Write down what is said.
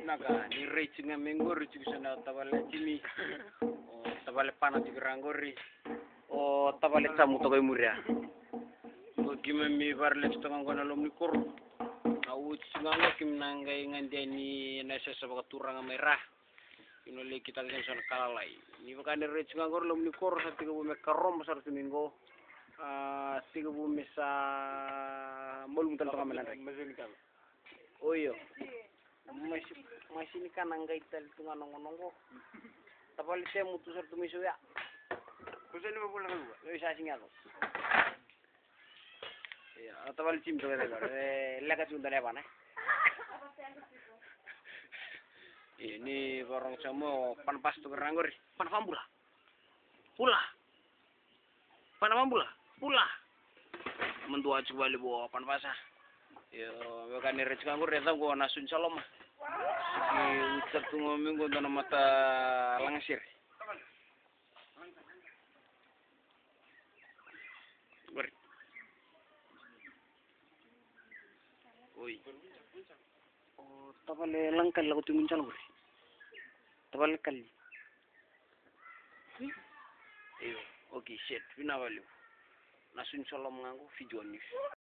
naga ni reaching mengori sana tabale jimi o tabale pana tigirangori o tabale tamu to koy muria o gima mi barle to ngona lom ni kor na uci nganga kim nangai ngandeni na sesa baka turang merah ino le kita kan sana kalalai ni bakane reaching ngor lom ni kor sa tiga bu mekarom sar tumingo tiga bu mesa molum tal to ngamelan rek oh iya masih ni kan anggai tal tunga nongo tapal saya mutu sar tumiso ya kusen mo pula kan lo isa singa ko ya tapal sim to ga lega tunda le bana ini borong samo panpas to rangor pan pambula pula pan pambula pula mendua coba le bo pan pasa yo bukan ni recang gur reta gua nasun salom di ucap tu minggu tu mata langsir ber oi oh tapale langkal lagu tu muncul gur tapale kali iyo okay shit bina value nasun salom ngangu video ni